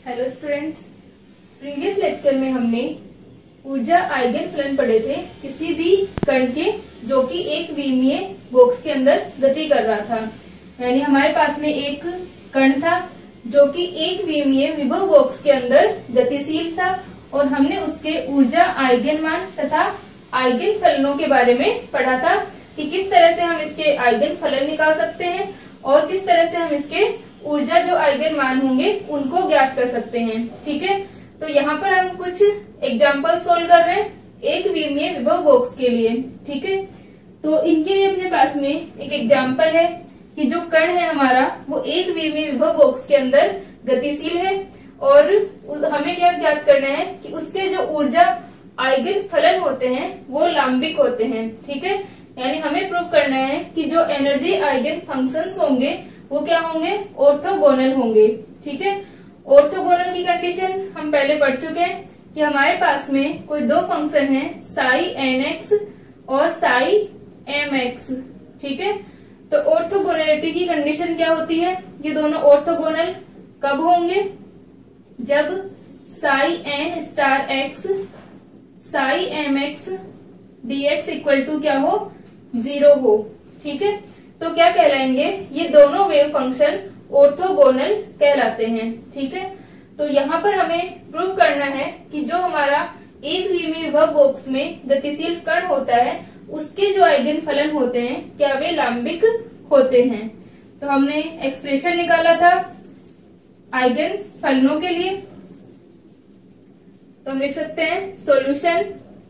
Hello students, previous lecture में हमने ऊर्जा आइगन फलन पढ़े थे किसी भी कण के जो कि एक विमीय बॉक्स के अंदर गति कर रहा था। यानी हमारे पास में एक कण था जो कि एक विमीय विभव बॉक्स के अंदर गतिशील था और हमने उसके ऊर्जा आइगन मान तथा आइगन फलनों के बारे में पढ़ा था कि किस तरह से हम इसके आइगन फलन निकाल सकते हैं और किस तरह से हम इसके ऊर्जा जो आइगन मान होंगे उनको ज्ञात कर सकते हैं। ठीक है, तो यहाँ पर हम कुछ एग्जाम्पल सोल्व कर रहे हैं एक विमीय विभव बॉक्स के लिए। ठीक है, तो इनके लिए अपने पास में एक एग्जाम्पल है कि जो कण है हमारा वो एक विमीय विभव बॉक्स के अंदर गतिशील है और हमें क्या ज्ञात करना है कि उसके जो ऊर्जा आइगन फलन होते हैं वो लांबिक होते हैं। ठीक है, यानी हमें प्रूव करना है कि जो एनर्जी आइगन फंक्शंस होंगे वो क्या होंगे, ऑर्थोगोनल होंगे। ठीक है, ऑर्थोगोनल की कंडीशन हम पहले पढ़ चुके हैं कि हमारे पास में कोई दो फंक्शन है साई एन एक्स और साई एम एक्स। ठीक है, तो ऑर्थोगोनलिटी की कंडीशन क्या होती है, ये दोनों ऑर्थोगोनल कब होंगे, जब psi N star X psi M X D X equal to क्या हो, 0 हो। ठीक है, तो क्या कहलाएंगे, ये दोनों वेव फंक्शन ऑर्थोगोनल कहलाते हैं। ठीक है, तो यहाँ पर हमें प्रूव करना है कि जो हमारा एक विमीय विभव बॉक्स में गतिशील कण होता है उसके जो आइगन फलन होते हैं क्या वे लांबिक होते हैं। तो हमने एक्सप्रेशन निकाला था आइगन फलनों के लिए, तो हम लिख सकते हैं सॉल्यूशन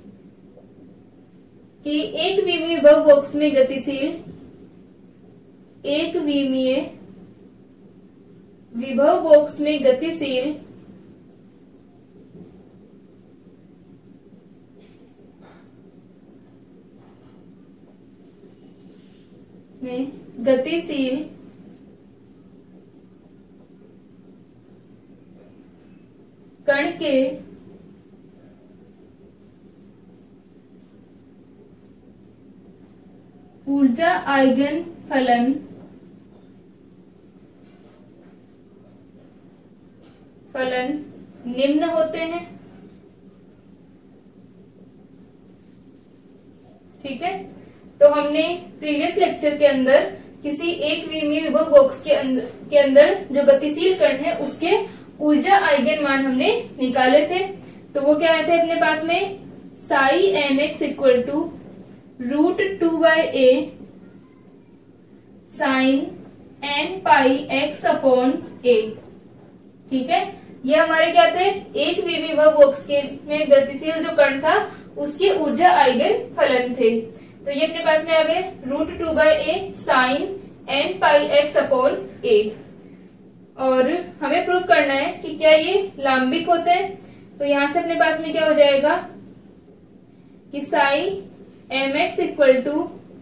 कि एक विमीय विभव बॉक्स में गतिशील एक विमीय विभव बॉक्स में गतिशील कण के ऊर्जा आइगन फलन निम्न होते हैं। ठीक है, तो हमने प्रीवियस लेक्चर के अंदर किसी एक विमीय विभव बॉक्स के अंदर जो गतिशील कण है उसके ऊर्जा आइगन मान हमने निकाले थे। तो वो क्या आए थे अपने पास में, psi N X equal to √2/a sine N pi X upon a। ठीक है, ये हमारे क्या थे, एक विमीय विभव बॉक्स के में गतिशील जो कण था उसके ऊर्जा आइगन फलन थे। तो ये अपने पास में आ गए √2/a sine N pi X upon a। और हमें प्रूफ करना है कि क्या ये लांबिक होते हैं। तो यहां से अपने पास में क्या हो जाएगा कि psi M X equal to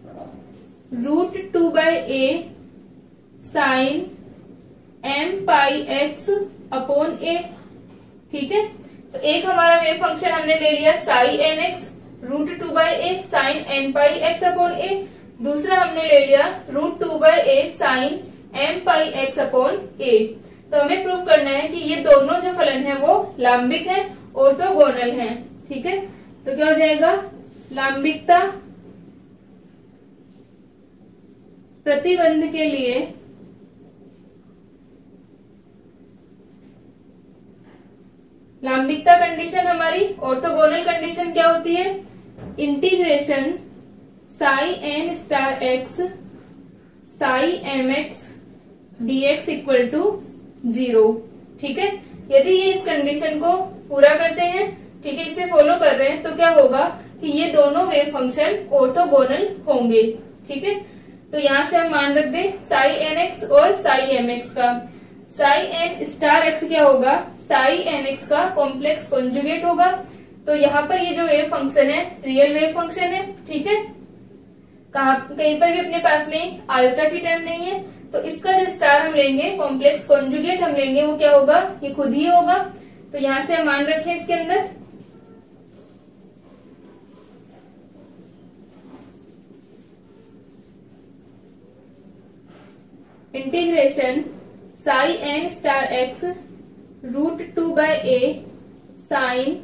√2/a sine M pi X upon a। ठीक है, तो एक हमारा वेव फंक्शन हमने ले लिया psi N X √2/a sine N pi X upon a, दूसरा हमने ले लिया √2/a sine M pi X upon a। तो हमें प्रूव करना है कि ये दोनों जो फलन है वो लांबिक है, ऑर्थोगोनल है। ठीक है, तो क्या हो जाएगा, लांबिकता प्रतिबंध के लिए लांबिकता कंडीशन हमारी ऑर्थोगोनल कंडीशन क्या होती है, integration psi N star X psi M X D X equal to 0। ठीक है, यदि ये इस कंडीशन को पूरा करते हैं, ठीक है, इसे फॉलो कर रहे हैं, तो क्या होगा कि ये दोनों वेव फंक्शन ऑर्थोगोनल होंगे। ठीक है, तो यहां से हम मान रख दें साई एन एक्स और साई एम एक्स का। साई एन स्टार एक्स क्या होगा, साई एन एक्स का कॉम्प्लेक्स कॉन्जुगेट होगा। तो यहाँ पर ये जो वेव फंक्शन है रियल वेव फंक्शन है। ठीक है, कहीं पर भी अपने पास में आयोटा की टर्म नहीं है, तो इसका जो स्टार हम लेंगे कॉम्प्लेक्स कॉन्जुगेट हम लेंगे वो क्या होगा, ये खुद ही होगा। तो यहां से हम मान रखें इसके अंदर integration psi N star X √2/a sine,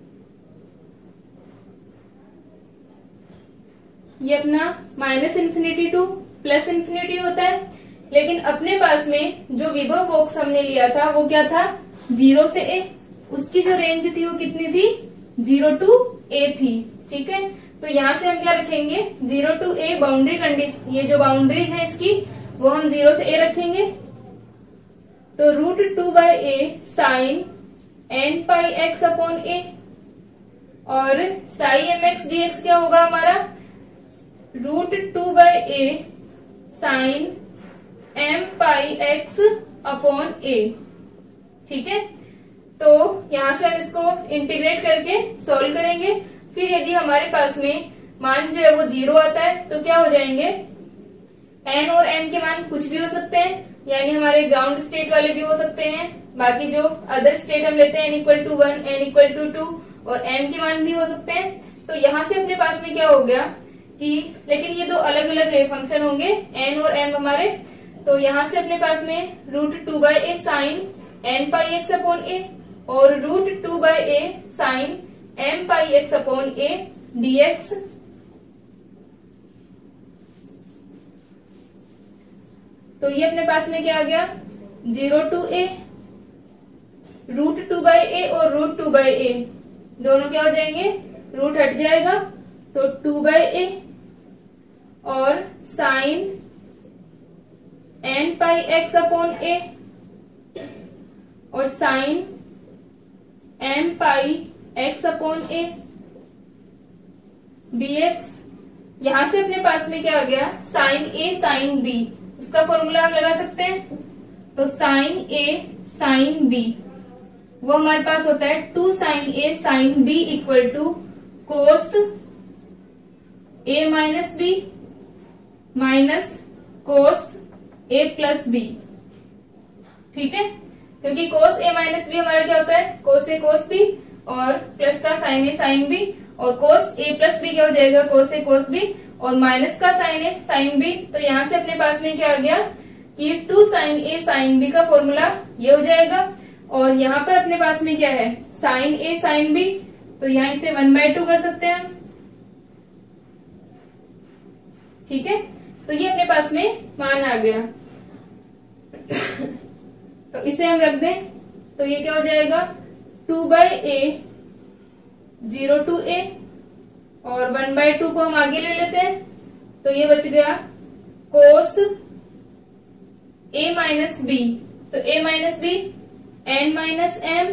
ये अपना -∞ टू +∞ होता है, लेकिन अपने पास में जो विभव बॉक्स हमने लिया था वो क्या था, 0 से a, उसकी जो रेंज थी वो कितनी थी, 0 to a थी। ठीक है, तो यहाँ से हम क्या रखेंगे, 0 to a बाउंड्री कंडीशन, ये जो बाउंड्रीज है इसकी वो हम 0 से a रखेंगे। तो √2/a साइन nπx/a और साई mx dx क्या होगा हमारा, √2/a साइन mπx/a। ठीक है, तो यहां से हम इसको इंटीग्रेट करके सॉल्व करेंगे। फिर यदि हमारे पास में मान जो है वो 0 आता है तो क्या हो जाएंगे, n और m के मान कुछ भी हो सकते हैं, यानी हमारे ग्राउंड स्टेट वाले भी हो सकते हैं, बाकी जो अदर स्टेट हम लेते हैं n = 1, n = 2 और m के मान भी हो सकते हैं। तो यहाँ से अपने पास में क्या हो गया कि, लेकिन ये दो अलग अलग फंक्शन होंगे n और m हमारे, तो यहाँ से अपने पास में √2/a साइन nπx/a और √2/a साइन mπx/a dx। तो ये अपने पास में क्या आ गया, 0 to a, √2/a और √2/a दोनों क्या हो जाएंगे, रूट हट जाएगा तो 2/a और साइन nπx/a और साइन mπx/a dx। यहां से अपने पास में क्या आ गया, साइन a साइन b, उसका फॉर्मूला हम लगा सकते हैं। तो साइन a साइन b वो हमारे पास होता है 2 sine a sine b equal to cos a minus b minus cos a plus b। ठीक है, क्योंकि कोस a माइनस b हमारा क्या होता है, कोस a कोस b और प्लस का साइन a साइन b, और कोस a प्लस b क्या हो जाएगा, कोस a कोस b और माइनस का साइन a साइन b। तो यहाँ से अपने पास में क्या आ गया कि 2 साइन a साइन b का फॉर्मूला ये हो जाएगा। और यहाँ पर अपने पास में क्या है, साइन a साइन b, तो यहाँ इसे 1/2 कर सकते हैं। ठीक है, तो ये अपने पास में मान आ गया। तो इसे हम रख दें तो ये क्या हो जाएगा, 2/a 0 to a और 1/2 को हम आगे ले लेते हैं, तो ये बच गया कोस a माइनस b, तो a minus b n minus m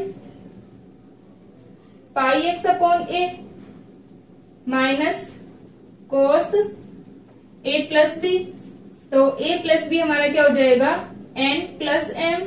πx/a minus cos a plus b, तो a प्लस b हमारा क्या हो जाएगा, n plus m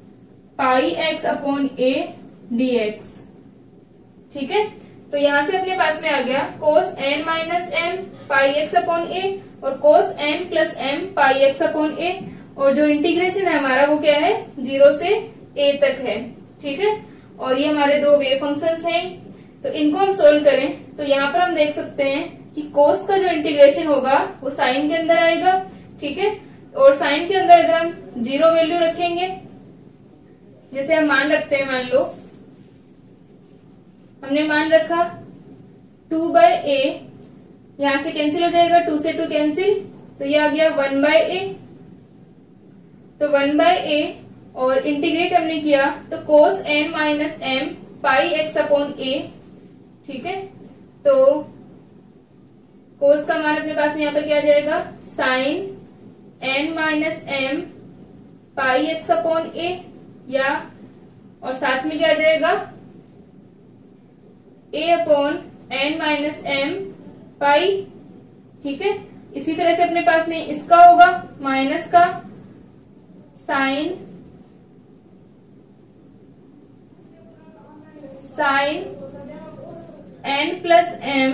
πx/a dx। ठीक है, तो यहां से अपने पास में आ गया कोस n माइनस m πx/a और कोस n प्लस m πx/a, और जो इंटीग्रेशन है हमारा वो क्या है, 0 से a तक है। ठीक है, और ये हमारे दो वेव फंक्शंस हैं, तो इनको हम सोल्व करें तो यहाँ पर हम देख सकते हैं कि कोस का जो इंटीग्रेशन होगा वो साइन के अंदर आएगा। ठीक है, और साइन के अंदर अगर हम 0 वैल्यू रखेंगे, जैसे हम मान रखते हैं, मान लो हमने मान रखा 2/a, यहां से कैंसिल हो जाएगा, 2 से 2 कैंसिल, तो ये आ गया 1/a, तो 1/a और इंटीग्रेट हमने किया तो कोस n माइनस m πx/a। ठीक है, तो कोस का मान अपने पास में यहाँ पर क्या आ जाएगा, sign n minus m πx/a, या और साथ में क्या आ जाएगा, a/n माइनस m पाई। ठीक है, इसी तरह से अपने पास में इसका होगा माइनस का sign n plus m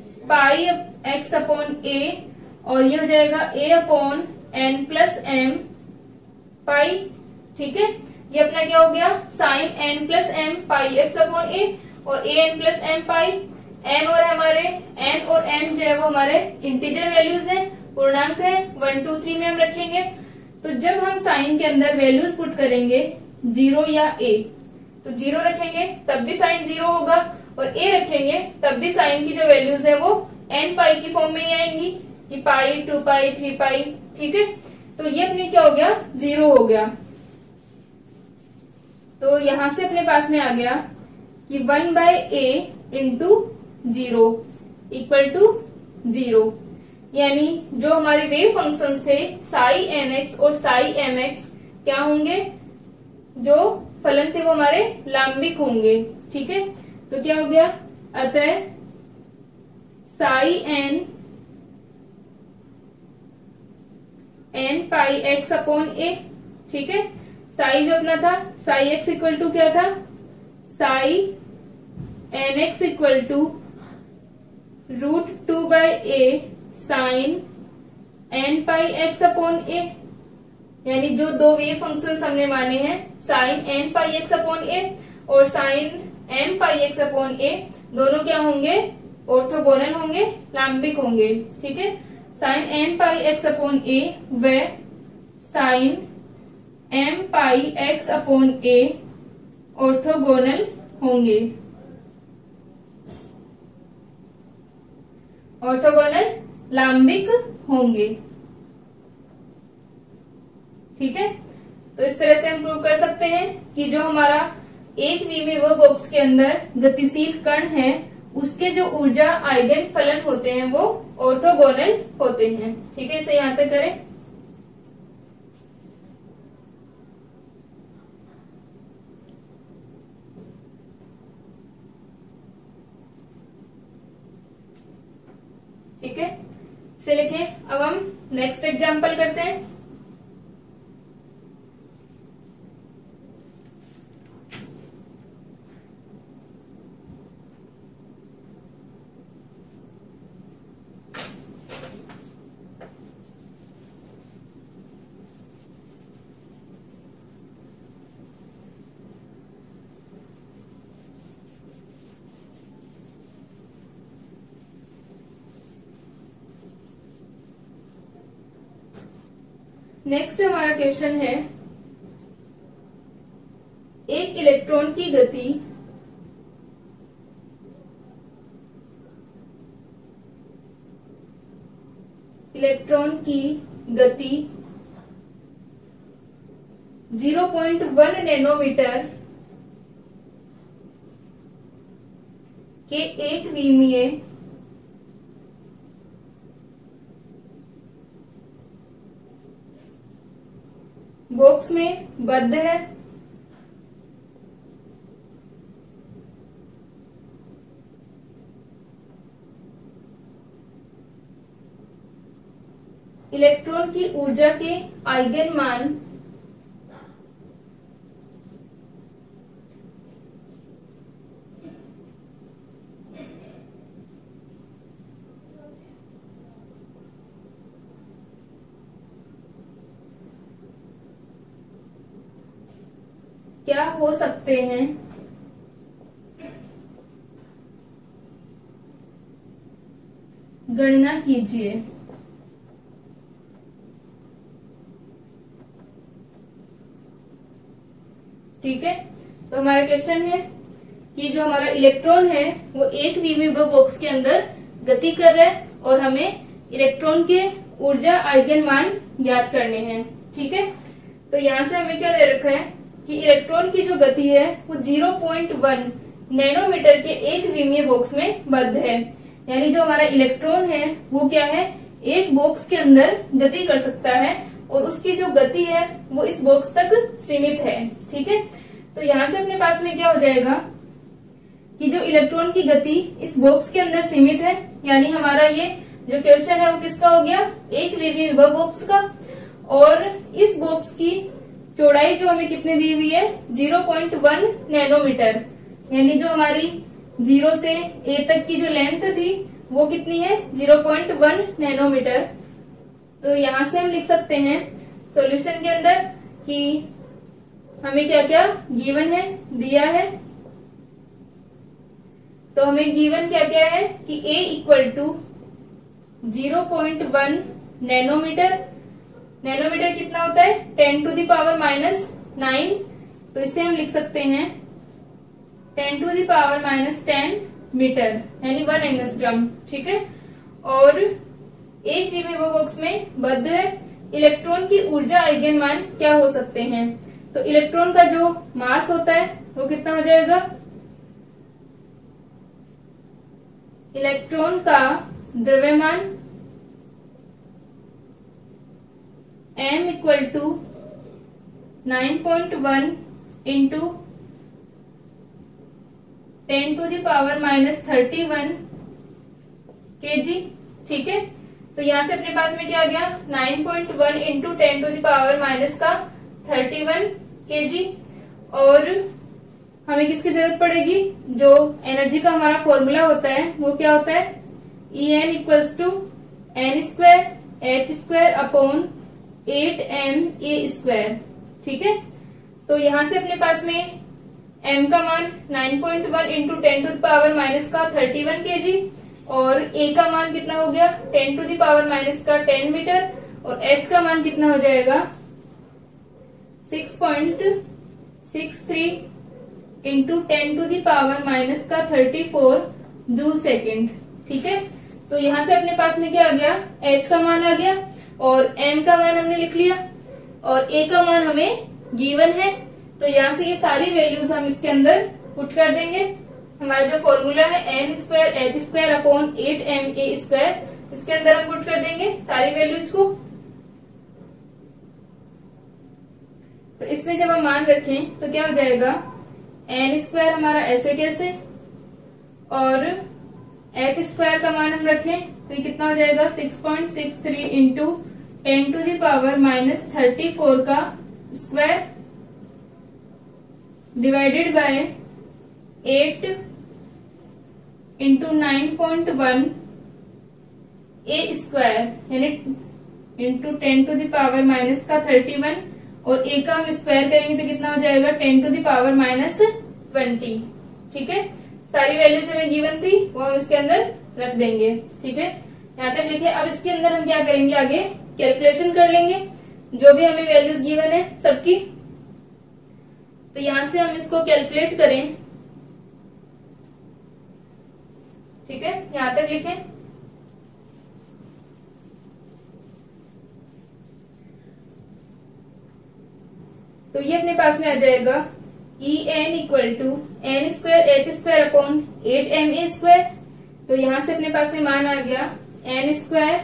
πx/a, और ये हो जाएगा a/n प्लस m पाई। ठीक है, ये अपना क्या हो गया, sign n plus m πx/a और an plus m pi. n और हमारे n और m जो है वो हमारे इंटीजर वैल्यूज हैं, पूर्णांक है, 1 2 3 में हम रखेंगे। तो जब हम साइन के अंदर वैल्यूज पुट करेंगे 0 या a, तो 0 रखेंगे तब भी साइन 0 होगा, और a रखेंगे तब भी साइन की जो वैल्यूज है वो n पाई की फॉर्म में ही आएंगी, कि पाई, 2 पाई, 3 पाई। ठीक है, तो ये अपने क्या हो गया, 0 हो गया। तो यहां से अपने पास में आ गया कि 1/a इंटू 0 इक्वल टू 0, यानी जो हमारे वेव फंक्शंस थे साई nx और साई mx क्या होंगे, जो फलन थे वो हमारे लांबिक होंगे। ठीक है, तो क्या हो गया, अतः psi n pi x upon a। ठीक है, साई जो अपना था साई x इक्वल टू क्या था, psi nx equal to √2/a sine n pi x upon a, यानी जो दो वेव फंक्शंस हमने माने हैं sine n pi x upon a और sine m pi x upon a, दोनों क्या होंगे, ऑर्थोगोनल होंगे, लांबिक होंगे। ठीक है, sine n pi x upon a व sine m pi x upon a orthogonal होंगे, ऑर्थोगोनल लांबिक होंगे। ठीक है, तो इस तरह से हम प्रूव कर सकते हैं कि जो हमारा एक विमीय बॉक्स के अंदर गतिशील कण है उसके जो ऊर्जा आइगन फलन होते हैं वो ऑर्थोगोनल होते हैं। ठीक है, इसे यहां तक करें। ठीक है, इसे लिखें। अब हम नेक्स्ट एग्जांपल करते हैं। नेक्स्ट हमारा क्वेश्चन है, एक इलेक्ट्रॉन की गति गति 0.1 नैनोमीटर के एक विमीय बॉक्स में बद्ध है। इलेक्ट्रॉन की ऊर्जा के आइगन मान क्या हो सकते हैं, गणना कीजिए। ठीक है, तो हमारा क्वेश्चन है कि जो हमारा इलेक्ट्रॉन है वो एक विमीय बॉक्स के अंदर गति कर रहा है और हमें इलेक्ट्रॉन के ऊर्जा आइगन मान ज्ञात करने हैं। ठीक है, तो यहाँ से हमें क्या दे रखा है कि इलेक्ट्रॉन की जो गति है वो 0.1 नैनोमीटर के एक विमीय बॉक्स में बद्ध है, यानी जो हमारा इलेक्ट्रॉन है वो क्या है, एक बॉक्स के अंदर गति कर सकता है और उसकी जो गति है वो इस बॉक्स तक सीमित है। ठीक है, तो यहाँ से अपने पास में क्या हो जाएगा कि जो इलेक्ट्रॉन की गति इस बॉक्स के अंदर सीमित है, यानी हमारा ये जो क्वेश्चन है वो किसका हो गया, एक विमीय बॉक्स का, और इस बॉक्स की चौड़ाई जो हमें कितनी दी हुई है 0.1 नैनोमीटर, यानी जो हमारी 0 से a तक की जो लेंथ थी वो कितनी है 0.1 नैनोमीटर। तो यहाँ से हम लिख सकते हैं सॉल्यूशन के अंदर कि हमें क्या क्या गिवन है, दिया है। तो हमें गिवन क्या क्या है कि a equal to 0.1 nanometre, nanometre कितना होता है 10⁻⁹, तो इसे हम लिख सकते हैं 10⁻⁻10 मीटर यानी 1 एंगस्ट्रॉम। ठीक है, और एक विमीय बॉक्स में बद्ध है। इलेक्ट्रॉन की ऊर्जा आइगन मान क्या हो सकते हैं? तो इलेक्ट्रॉन का जो मास होता है वो कितना हो जाएगा? इलेक्ट्रॉन का द्रव्यमान m equal to 9.1 into 10⁻31 kg। ठीक है, तो यहां से अपने पास में क्या आ गया? 9.1 इंटू 10⁻31 kg। और हमें किसकी जरूरत पड़ेगी? जो एनर्जी का हमारा फॉर्मूला होता है वो क्या होता है? En equals to n²h² upon 8ma²। ठीक है, तो यहां से अपने पास में m का मान 9.1 इंटू 10⁻31 kg और a का मान कितना हो गया? 10⁻10 मीटर और h का मान कितना हो जाएगा? 6.63 इंटू 10⁻34 जूल सेकेंड। ठीक है, तो यहां से अपने पास में क्या आ गया? h का मान आ गया और m का मान हमने लिख लिया और a का मान हमें गिवन है। तो यहाँ से ये सारी वैल्यूज हम इसके अंदर पुट कर देंगे। हमारा जो फॉर्मूला है n²h² अपॉन 8ma², इसके अंदर हम पुट कर देंगे सारी वैल्यूज को। तो इसमें जब हम मान रखें तो क्या हो जाएगा? n² हमारा ऐसे कैसे और h² का मान हम रखें तो ये कितना हो जाएगा? 6.63 इंटू 10⁻34 का square divided by 8 into 9.1 a² यानी इंटू 10⁻31 और a का हम स्क्वायर करेंगे तो कितना हो जाएगा? 10⁻20। ठीक है, सारी वैल्यूज हमें गिवन थी वो हम इसके अंदर रख देंगे। ठीक है, यहाँ तक लिखे। अब इसके अंदर हम क्या करेंगे? आगे कैलकुलेशन कर लेंगे जो भी हमें वैल्यूज गिवन है सबकी। तो यहां से हम इसको कैलकुलेट करें। ठीक है, यहां तक लिखें। तो ये अपने पास में आ जाएगा En equal to n²h² upon 8ma²। तो यहां से अपने पास में मान आ गया n²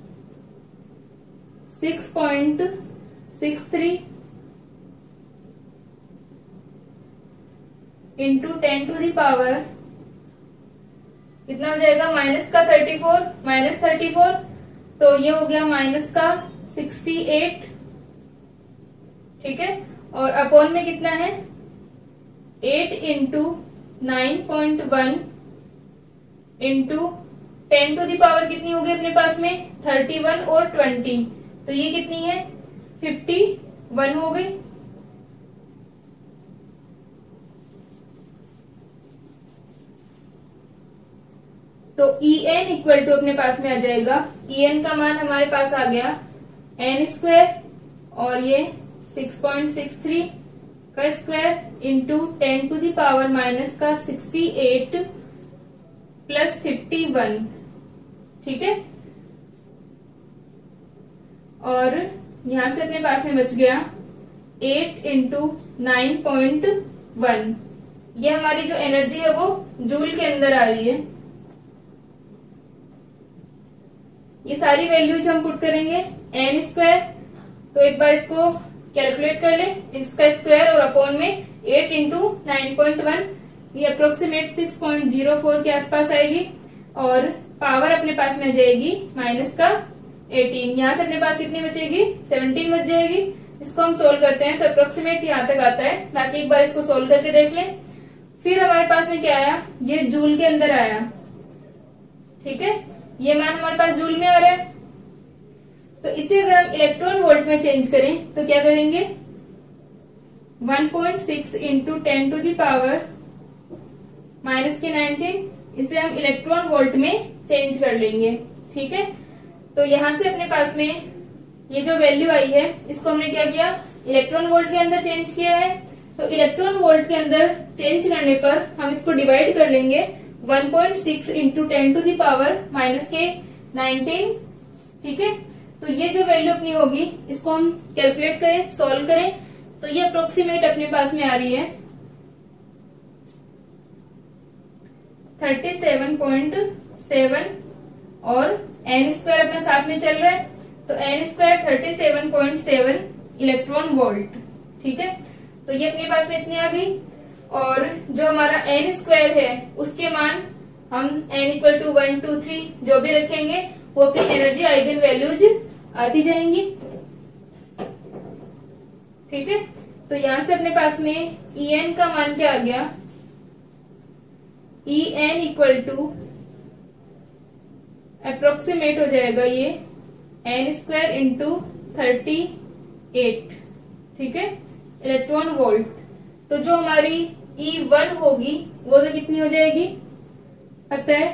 6.63 इंटू 10⁻, कितना हो जाएगा? -34, तो ये हो गया -68। ठीक है, और अपॉन में कितना है? 8 इंटू 9.1 इंटू 10⁻, कितनी हो गई अपने पास में? 31 और 20, तो ये कितनी है? 51 हो गई। तो En इक्वल टू अपने पास में आ जाएगा, En का मान हमारे पास आ गया n² और ये 6.63 का स्क्वायर इंटू 10⁻68 प्लस 51। ठीक है, और यहां से अपने पास में बच गया 8 इंटू 9.1। ये हमारी जो एनर्जी है वो जूल के अंदर आ रही है। ये सारी वैल्यूज हम पुट करेंगे n²। तो एक बार इसको कैलकुलेट कर लें, इसका स्क्वायर और अपॉन में 8 इंटू 9.1, ये अप्रोक्सीमेट 6.04 के आसपास आएगी और पावर अपने पास में आ जाएगी -18। यहाँ से अपने पास कितनी बचेगी? 17 बच जाएगी। इसको हम सोल्व करते हैं तो अप्रोक्सीमेट यहाँ तक आता है। बाकी एक बार इसको सोल्व करके देख लें। फिर हमारे पास में क्या आया? ये जूल के अंदर आया। ठीक है, ये मान हमारे पास जूल में आ रहा है। तो इसे अगर हम इलेक्ट्रॉन वोल्ट में चेंज करें तो क्या करेंगे? 1.6 इंटू 10⁻⁻19, इसे हम इलेक्ट्रॉन वोल्ट में चेंज कर लेंगे। ठीक है, तो यहां से अपने पास में ये जो वैल्यू आई है इसको हमने क्या किया? इलेक्ट्रॉन वोल्ट के अंदर चेंज किया है। तो इलेक्ट्रॉन वोल्ट के अंदर चेंज करने पर हम इसको डिवाइड कर लेंगे 1.6 into 10 to the power minus के 19। ठीक है, तो ये जो वैल्यू अपनी होगी इसको हम कैलकुलेट करें, सॉल्व करें, तो ये अप्रोक्सीमेट अपने पास में आ रही है 37.7 और n स्क्वायर अपना साथ में चल रहा है, तो n स्क्वायर 37.7 इलेक्ट्रॉन वोल्ट। ठीक है, तो ये अपने पास में इतनी आ गई। और जो हमारा n स्क्वायर है उसके मान हम n इक्वल टू 1, 2, 3 जो भी रखेंगे वो अपनी एनर्जी आइगन वैल्यूज आती जाएंगी। ठीक है, तो यहां से अपने पास में En का मान क्या आ गया, En इक्वल टू अप्रोक्सीमेट हो जाएगा ये n स्क्वायर इंटू 38। ठीक है, इलेक्ट्रॉन वोल्ट। तो जो हमारी E1 होगी वो जो कितनी हो जाएगी, पता है,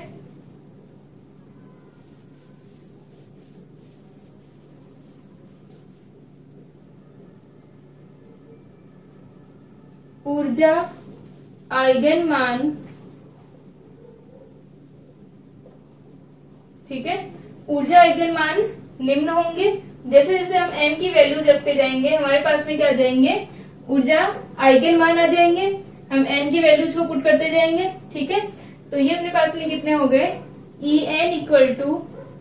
ऊर्जा आइगन मान। ठीक है, ऊर्जा आइगन मान निम्न होंगे। जैसे जैसे हम n की वैल्यूज रखते जाएंगे हमारे पास में क्या आ जाएंगे, ऊर्जा आइगन मान आ जाएंगे। हम n की वैल्यूज को पुट करते जाएंगे। ठीक है, तो ये अपने पास में कितने हो गए, En equal to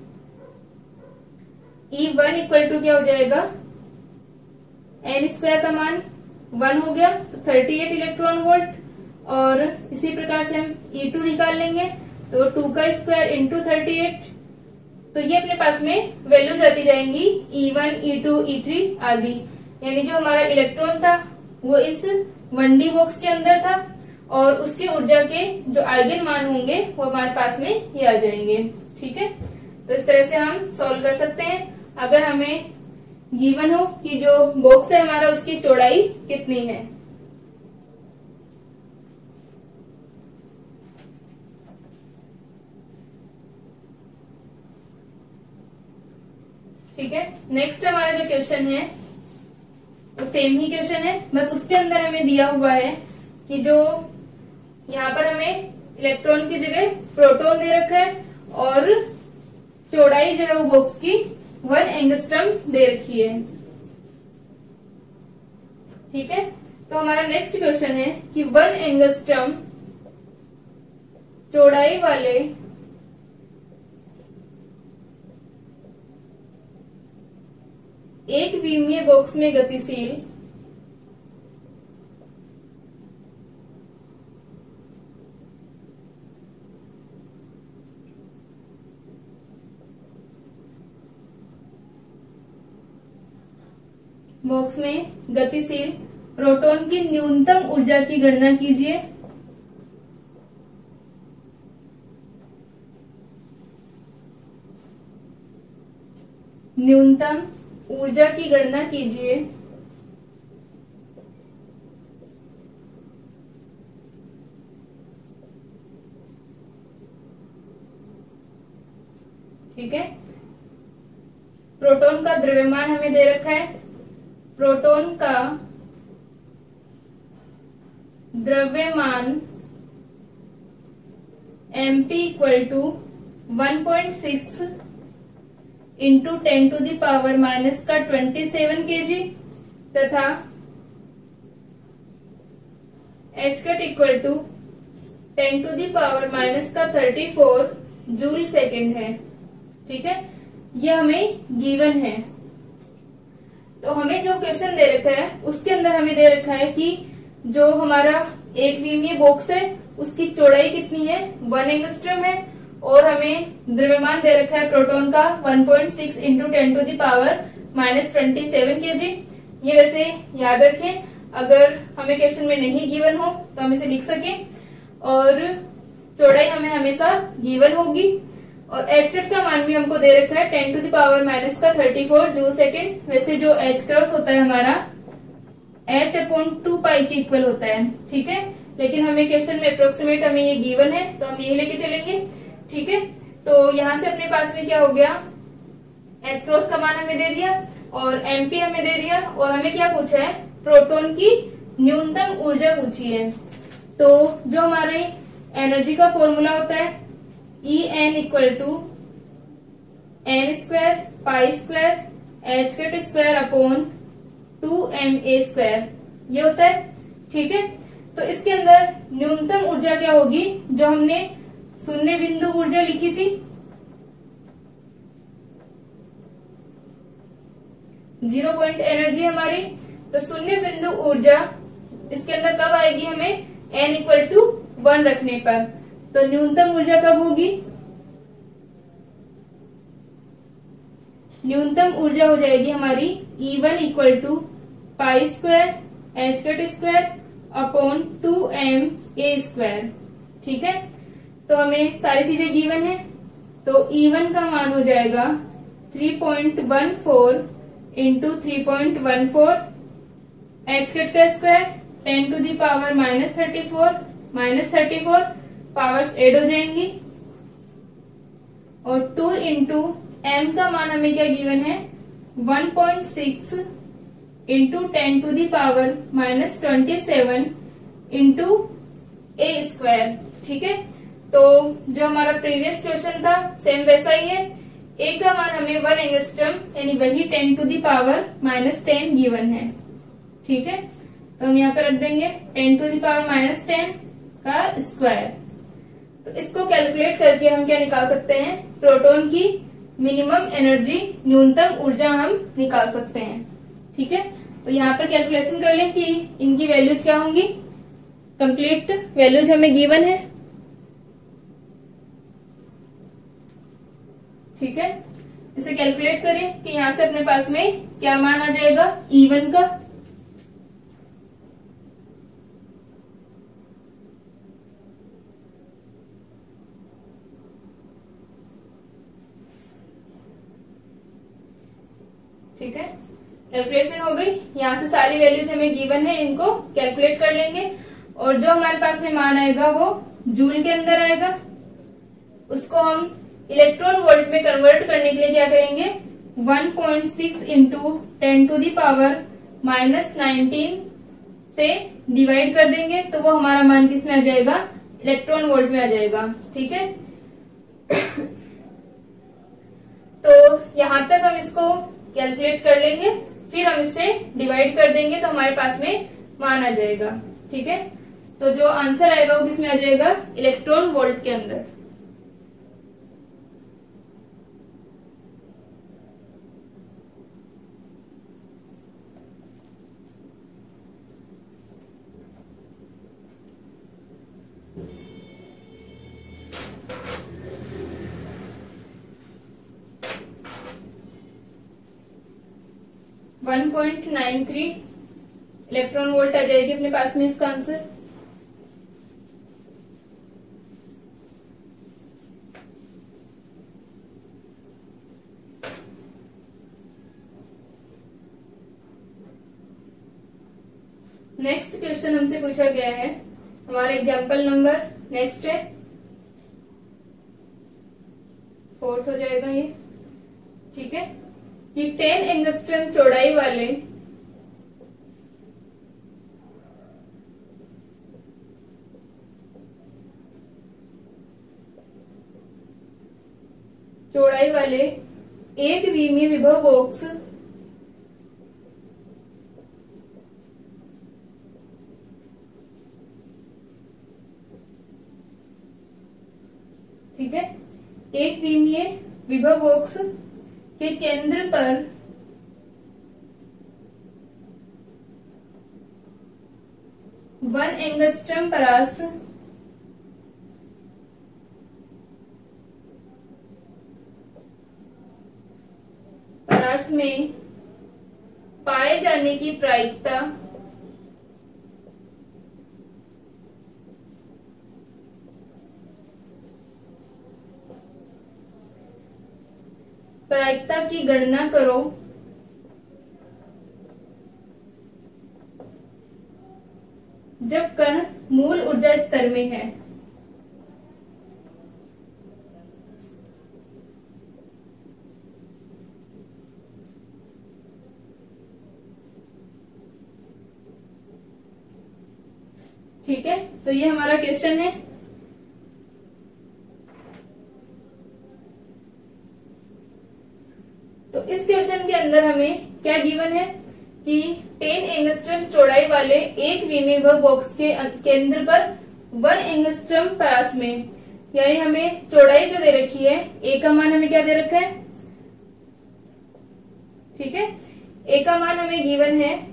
E1 equal to क्या हो जाएगा, n स्क्वायर का मान 1 हो गया तो 38 इलेक्ट्रॉन वोल्ट। और इसी प्रकार से हम E2 निकाल लेंगे तो 2 का स्क्वायर इंटू 38। तो ये अपने पास में वैल्यूज आती जाएंगी E1, E2, E3 आदि। यानी जो हमारा इलेक्ट्रॉन था वो इस 1D बॉक्स के अंदर था और उसकी ऊर्जा के जो आइगन मान होंगे वो हमारे पास में ये आ जाएंगे। ठीक है, तो इस तरह से हम सॉल्व कर सकते हैं अगर हमें गिवन हो कि जो बॉक्स है हमारा उसकी चौड़ाई कितनी है। ठीक है, नेक्स्ट हमारा जो क्वेश्चन है वो सेम ही क्वेश्चन है, बस उसके अंदर हमें दिया हुआ है कि जो यहाँ पर हमें इलेक्ट्रॉन की जगह प्रोटॉन दे रखा है और चौड़ाई जो है वो बॉक्स की 1 एंगस्ट्रम दे रखी है। ठीक है, तो हमारा नेक्स्ट क्वेश्चन है कि 1 एंगस्ट्रम चौड़ाई वाले एक विमीय बॉक्स में गतिशील बॉक्स में गतिशील प्रोटॉन की न्यूनतम ऊर्जा की गणना कीजिए। न्यूनतम ऊर्जा की गणना कीजिए। ठीक है, प्रोटॉन का द्रव्यमान हमें दे रखा है। प्रोटॉन का द्रव्यमान mp equal to 1.6 into 10 to the power minus का 27 kg तथा h cut equal to 10 to the power minus का 34 जूल सेकेंड है। ठीक है, ये हमें गिवन है। तो हमें जो क्वेश्चन दे रखा है उसके अंदर हमें दे रखा है कि जो हमारा एक विमीय बॉक्स है उसकी चौड़ाई कितनी है, 1 एंगस्ट्रम है और हमें द्रव्यमान दे रखा है प्रोटॉन का 1.6 into 10 to the power minus 27 kg। ये वैसे याद रखें, अगर हमें क्वेश्चन में नहीं गिवन हो तो हम इसे लिख सकें। और चौड़ाई हमें हमेशा गिवन होगी। और एच कट का मान भी हमको दे रखा है 10 टू द पावर माइनस का 34 जूल सेकेंड। वैसे जो एच क्रॉस होता है हमारा h/2 के इक्वल होता है। ठीक है, लेकिन हमें क्वेश्चन में अप्रोक्सीमेट हमें ये गिवन है तो हम यही लेके चलेंगे। ठीक है, तो यहाँ से अपने पास में क्या हो गया, एच क्रॉस का मान हमें दे दिया और एमपी हमें दे दिया और हमें क्या पूछा है, प्रोटॉन की न्यूनतम ऊर्जा पूछी है। तो जो हमारे एनर्जी का फॉर्मूला होता है En equal to N square pi square H cut square upon 2ma², ये होता है। ठीक है, तो इसके अंदर न्यूनतम ऊर्जा क्या होगी, जो हमने शून्य बिंदु ऊर्जा लिखी थी, 0 पॉइंट एनर्जी हमारी, तो शून्य बिंदु ऊर्जा इसके अंदर कब आएगी, हमें n इक्वल टू 1 रखने पर। तो न्यूनतम ऊर्जा कब होगी, न्यूनतम ऊर्जा हो जाएगी हमारी E1 equal to pi square H cut square upon 2ma²। ठीक है, तो हमें सारी चीजें गिवन है, तो E1 का मान हो जाएगा 3.14 इंटू 3.14, एच कट का square 10 to the power -34 powers add हो जाएंगी, और 2 इंटू m का मान हमें क्या गिवन है 1.6 into 10 to the power -27 into a²। ठीक है, तो जो हमारा प्रीवियस क्वेश्चन था सेम वैसा ही है। a का मान हमें 1 एंगस्ट्रम यानी वही 10 टू दी पावर -10 गिवन है। ठीक है, तो हम यहाँ पे रख देंगे 10 टू दी पावर -10 का स्क्वायर। तो इसको कैलकुलेट करके हम क्या निकाल सकते हैं, प्रोटॉन की मिनिमम एनर्जी, न्यूनतम ऊर्जा हम निकाल सकते हैं। ठीक है, तो यहाँ पर कैलकुलेशन कर लें कि इनकी वैल्यूज क्या होंगी। कंप्लीट वैल्यूज हमें गिवन है। ठीक है, इसे कैलकुलेट करें कि यहाँ से अपने पास में क्या मान आ जाएगा E1 का। ठीक है, कैलकुलेशन हो गई। यहाँ से सारी वैल्यूज हमें गिवन है, इनको कैलकुलेट कर लेंगे, और जो हमारे पास में मान आएगा वो जूल के अंदर आएगा। उसको हम इलेक्ट्रॉन वोल्ट में कन्वर्ट करने के लिए क्या करेंगे, 1.6 इंटू 10 टू दी पावर -19 से डिवाइड कर देंगे, तो वो हमारा मान किस में आ जाएगा, इलेक्ट्रॉन वोल्ट में आ जाएगा। ठीक है, तो यहां तक हम इसको कैलकुलेट कर लेंगे, फिर हम इसे डिवाइड कर देंगे तो हमारे पास में मान आ जाएगा। ठीक है, तो जो आंसर आएगा वो किसमें आ जाएगा, इलेक्ट्रॉन वोल्ट के अंदर। वन 1.93 इलेक्ट्रॉन वोल्ट आ जाएगी अपने पास में इसका आंसर। नेक्स्ट क्वेश्चन हमसे पूछा गया है, हमारा एग्जाम्पल नंबर नेक्स्ट है 4th हो जाएगा ये। ठीक है, कि 10 एंगस्ट्रम चौड़ाई वाले एक विमीय विभव बॉक्स ठीक है, एक विमीय विभव बॉक्स के केंद्र पर वन एंगस्ट्रम परास में पाए जाने की प्रायिकता की गणना करो। जब कण मूल ऊर्जा स्तर में है। ठीक है, तो ये हमारा क्वेश्चन है। तो इस क्वेश्चन के अंदर हमें क्या गिवन है कि 10 एंगस्ट्रम चौड़ाई वाले एक विमीय बॉक्स के केंद्र पर 1 एंगस्ट्रम परास में, यानी हमें चौड़ाई जो दे रखी है, ए का मान हमें क्या दे रखा है, ठीक है, ए का मान हमें गिवन है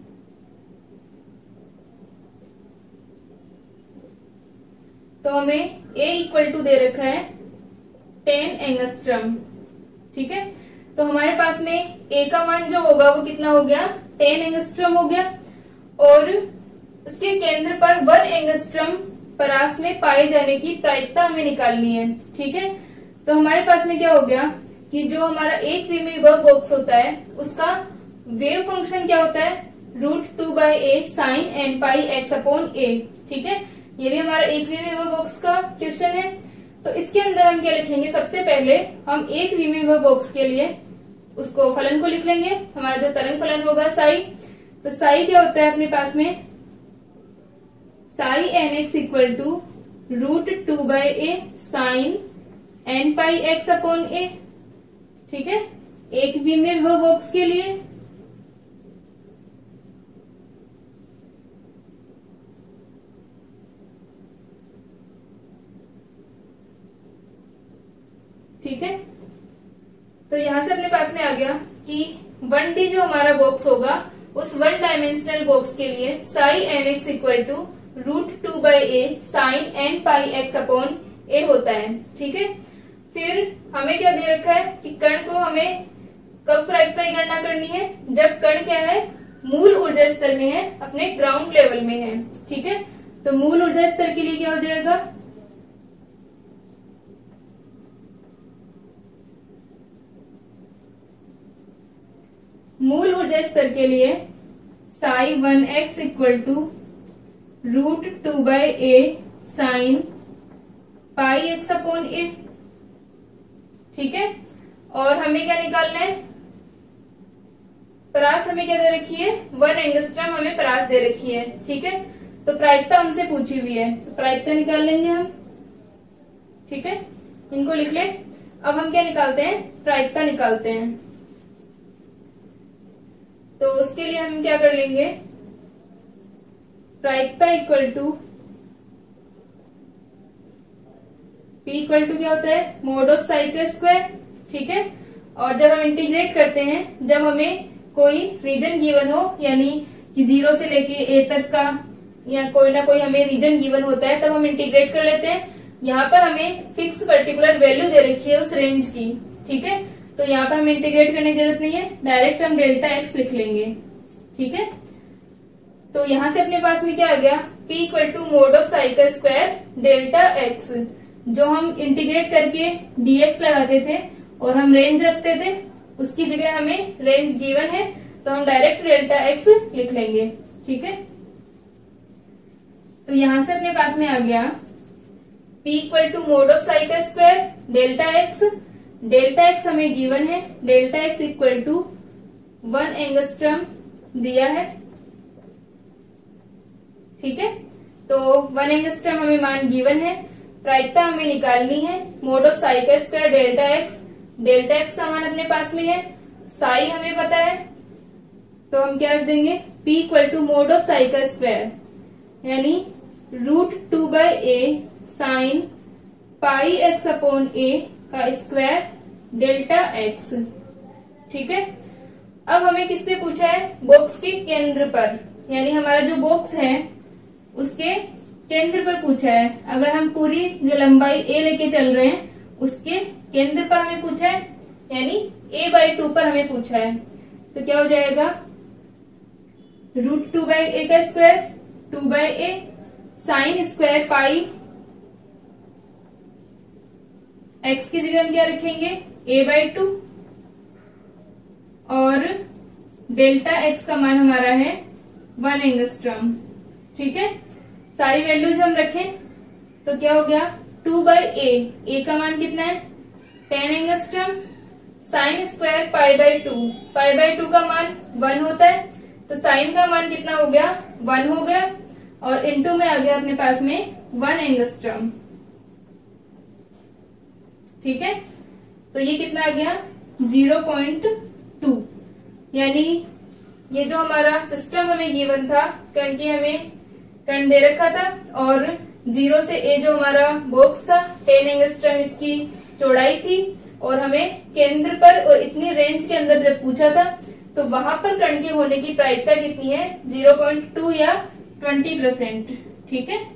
तो हमें ए इक्वल टू दे रखा है 10 एंगस्ट्रम। ठीक है, तो हमारे पास में ए का मान जो होगा वो कितना हो गया, 10 एंगस्ट्रम हो गया, और उसके केंद्र पर 1 एंगस्ट्रम परास में पाए जाने की प्रायिकता हमें निकालनी है। ठीक है, तो हमारे पास में क्या हो गया कि जो हमारा एक विमीय बॉक्स होता है उसका वेव फंक्शन क्या होता है, √2/a sin n pi x upon a। ठीक है, ये भी हमारा एक विमीय बॉक्स का क्वेश्चन है। तो इसके अंदर हम क्या लिखेंगे, सबसे पहले हम एक विमीय बॉक्स के लिए उसको फलन को लिख लेंगे, हमारा जो तरंग फलन होगा साई। तो साई क्या होता है अपने पास में, psi nx equal to √2/a sin n pi x upon a। ठीक है, एक विमीय बॉक्स के लिए। ठीक है, तो यहां से अपने पास में आ गया कि 1D जो हमारा बॉक्स होगा उस 1 डायमेंशनल बॉक्स के लिए psi nx equal to √2/a sin n pi x upon a होता है। ठीक है, फिर हमें क्या दे रखा है कि कण को हमें कब प्रायिकता की गणना करनी है, जब कण क्या है, मूल ऊर्जा स्तर में है, अपने ग्राउंड लेवल में है। ठीक है, तो मूल ऊर्जा स्तर के लिए क्या हो जाएगा, मूल ऊर्जा स्तर के लिए psi 1x equal to √2/a sin pi x upon a। ठीक है, और हमें क्या निकालना है, परास हमें क्या दे रखी है, 1 एंगस्ट्रम हमें परास दे रखी है। ठीक है, तो प्रायिकता हमसे पूछी हुई है, तो प्रायिकता निकाल लेंगे हम। ठीक है, इनको लिख ले। अब हम क्या निकालते हैं, प्रायिकता निकालते हैं। तो उसके लिए हम क्या कर लेंगे, प्रायिकता equal to P equal to क्या होता है, मोड ऑफ साई का स्क्वायर। ठीक है, और जब हम इंटीग्रेट करते हैं, जब हमें कोई रीजन गिवन हो, यानी कि 0 से लेके a तक का या कोई ना कोई हमें रीजन गिवन होता है, तब हम इंटीग्रेट कर लेते हैं। यहाँ पर हमें फिक्स पर्टिकुलर वैल्यू दे रखी है उस रेंज की। ठीक है, तो यहाँ पर हमें इंटीग्रेट करने की जरूरत नहीं है, डायरेक्ट हम डेल्टा x लिख लेंगे। ठीक है, तो यहाँ से अपने पास में क्या आ गया, P equal to mod of psi का स्क्वायर डेल्टा x, जो हम इंटीग्रेट करके dx लगाते थे और हम रेंज रखते थे, उसकी जगह हमें रेंज गिवन है तो हम डायरेक्ट डेल्टा x लिख लेंगे। ठीक है, तो यहां से अपने पास में आ गया P equal to mod of psi का square delta x। Delta x हमें गिवन है, delta x equal to 1 angstrom दिया है। ठीक है, तो 1 एंगस्ट्रम हमें मान गिवन है, प्रायिकता हमें निकालनी है, मोड ऑफ साई का square delta x। Delta x का मान अपने पास में है, साई हमें पता है, तो हम क्या रख देंगे, P equal to mod of psi का स्क्वायर, यानी √2/a sin pi x upon a का स्क्वायर डेल्टा x। ठीक है, अब हमें किस पे पूछा है, बॉक्स के केंद्र पर, यानी हमारा जो बॉक्स है उसके केंद्र पर पूछा है। अगर हम पूरी जो लंबाई a लेके चल रहे हैं उसके केंद्र पर हमें पूछा है, यानी a/2 पर हमें पूछा है, तो क्या हो जाएगा, √2/a का square 2/a sine square pi x की जगह हम क्या रखेंगे, a/2, और डेल्टा x का मान हमारा है 1 एंगस्ट्रम। ठीक है, सारी वैल्यूज हम रखें तो क्या हो गया, 2/a, a का मान कितना है, 10 angstrom, sine square pi/2, pi/2 का मान 1 होता है, तो साइन का मान कितना हो गया, 1 हो गया, और इनटू में आ गया अपने पास में 1 एंगस्ट्रॉम। ठीक है, तो ये कितना आ गया 0.2, यानी ये जो हमारा सिस्टम हमें गिवन था, कण की हमें कण दे रखा था और 0 से ए जो हमारा बॉक्स था 10 एंगस्ट्रॉम इसकी चौड़ाई थी, और हमें केंद्र पर और इतनी रेंज के अंदर जब पूछा था तो वहां पर कण के होने की प्रायिकता कितनी है 0.2 या 20%। ठीक है,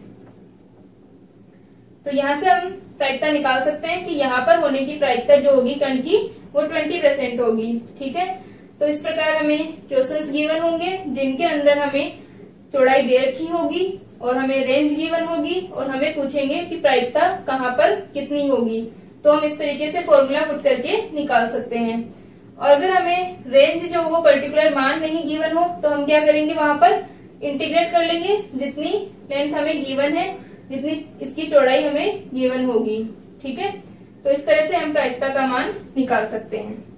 तो यहाँ से हम प्रायिकता निकाल सकते हैं कि यहाँ पर होने की प्रायिकता जो होगी कण की वो 20% होगी। ठीक है, तो इस प्रकार हमें क्वेश्चंस गिवन होंगे जिनके अंदर हमें चौड़ाई दे रखी होगी और हमें रेंज गिवन होगी और हमें पूछेंगे कि प्रायिकता कहाँ पर कितनी होगी, तो हम इस तरीके से फॉर्मूला पुट करके निकाल सकते हैं। और अगर हमें रेंज जो वो पर्टिकुलर मान नहीं गिवन हो तो हम क्या करेंगे, वहां पर इंटीग्रेट कर लेंगे, जितनी लेंथ हमें गिवन है, जितनी इसकी चौड़ाई हमें गिवन होगी। ठीक है, तो इस तरह से हम प्रायिकता का मान निकाल सकते हैं।